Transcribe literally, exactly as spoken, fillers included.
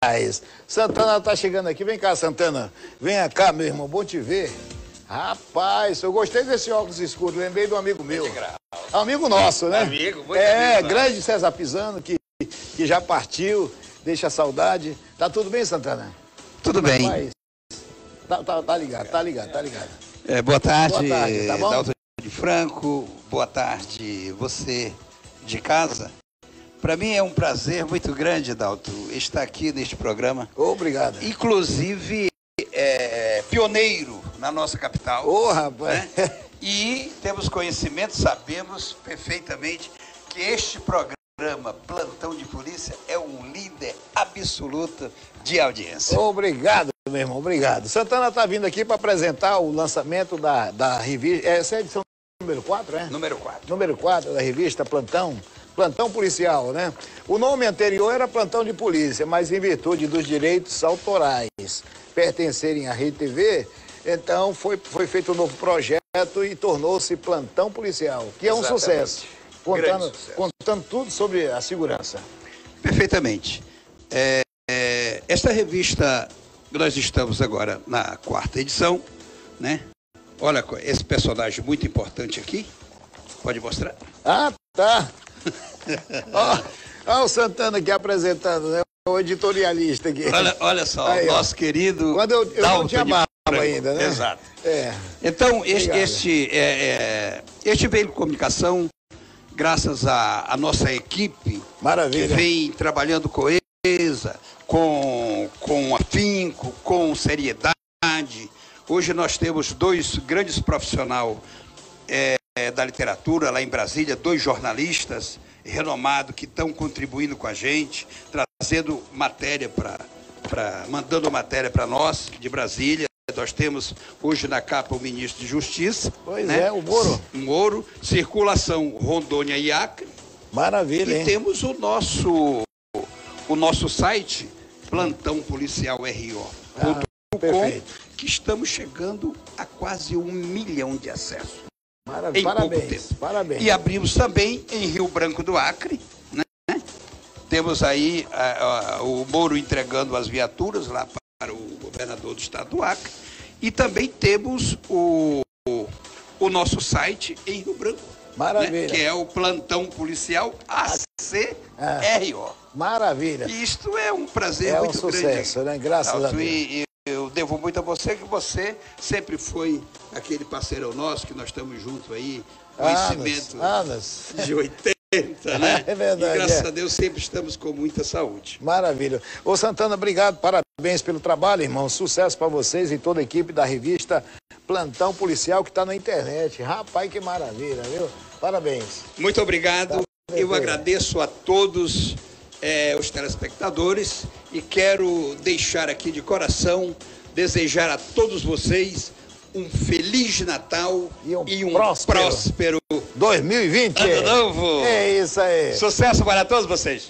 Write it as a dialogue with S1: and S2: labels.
S1: Santana tá chegando aqui. Vem cá, Santana. Vem cá, meu irmão. Bom te ver. Rapaz, eu gostei desse óculos escuro. Lembrei de um amigo meu. Amigo nosso, né?
S2: Amigo, muito
S1: É,
S2: amigo,
S1: grande César Pisano, que, que já partiu. Deixa a saudade. Tá tudo bem, Santana?
S3: Tudo bem.
S1: Rapaz, tá, tá, tá ligado, tá ligado, tá ligado.
S3: É, boa tarde,
S1: Boa tarde, tá bom?
S3: Dalton de Franco. Boa tarde, você de casa. Para mim é um prazer muito grande, Dalton, estar aqui neste programa.
S1: Obrigado.
S3: Inclusive, é, pioneiro na nossa capital.
S1: Ô, oh, rapaz.
S3: Né? E temos conhecimento, sabemos perfeitamente que este programa, Plantão de Polícia, é um líder absoluto de audiência.
S1: Obrigado, meu irmão, obrigado. Santana está vindo aqui para apresentar o lançamento da, da revista. Essa é a edição número quatro, é?
S3: Número quatro.
S1: Número quatro da revista Plantão. Plantão Policial, né? O nome anterior era Plantão de Polícia, mas em virtude dos direitos autorais pertencerem à Rede T V, então foi, foi feito um novo projeto e tornou-se Plantão Policial, que é um
S3: Exatamente.
S1: sucesso. Contando,
S3: sucesso.
S1: contando tudo sobre a segurança.
S3: Perfeitamente. É, é, esta revista, nós estamos agora na quarta edição, né? Olha, esse personagem muito importante aqui. Pode mostrar?
S1: Ah, tá. Ó, ó o Santana aqui apresentando, né? O editorialista aqui.
S3: Olha, olha só,
S1: aí,
S3: o nosso querido...
S1: Quando eu, eu não tinha barba ainda, né?
S3: Exato.
S1: É.
S3: Então, este, este, é, é, este veículo de comunicação, graças à nossa equipe,
S1: Maravilha.
S3: que vem trabalhando coesa, com, com afinco, com seriedade. Hoje nós temos dois grandes profissionais é, da literatura lá em Brasília, dois jornalistas renomados que estão contribuindo com a gente, trazendo matéria para, para, mandando matéria para nós de Brasília. Nós temos hoje na capa o ministro de Justiça.
S1: Pois
S3: né?
S1: é, o Moro.
S3: O Moro, circulação Rondônia e Acre.
S1: Maravilha,
S3: E
S1: hein?
S3: temos o nosso, o nosso site, Plantão Policial R O.
S1: Ah, perfeito.
S3: Que estamos chegando a quase um milhão de acessos.
S1: Maravilha.
S3: Em pouco
S1: Parabéns,
S3: tempo.
S1: parabéns.
S3: E abrimos também em Rio Branco do Acre, né? Temos aí a, a, o Moro entregando as viaturas lá para o governador do estado do Acre. E também temos o, o, o nosso site em Rio Branco.
S1: Maravilha.
S3: Né? Que é o Plantão Policial A C R O.
S1: Maravilha.
S3: E isto é um prazer
S1: É um
S3: muito
S1: sucesso,
S3: grande.
S1: né? Graças
S3: Dalton,
S1: a Deus.
S3: E eu devo muito a você, que você sempre foi aquele parceiro nosso, que nós estamos juntos aí, conhecimento
S1: Anos, anos.
S3: de oitenta, né?
S1: É verdade,
S3: E graças
S1: é.
S3: a Deus sempre estamos com muita saúde.
S1: Maravilha. Ô Santana, obrigado, parabéns pelo trabalho, irmão. Sucesso para vocês e toda a equipe da revista Plantão Policial, que está na internet. Rapaz, que maravilha, viu? Parabéns.
S3: Muito obrigado.
S1: Tá,
S3: eu agradeço a todos é, os telespectadores e quero deixar aqui de coração, desejar a todos vocês um Feliz Natal
S1: e um,
S3: e um
S1: próspero,
S3: próspero
S1: dois mil e vinte.
S3: Ano Novo.
S1: É isso aí.
S3: Sucesso para todos vocês.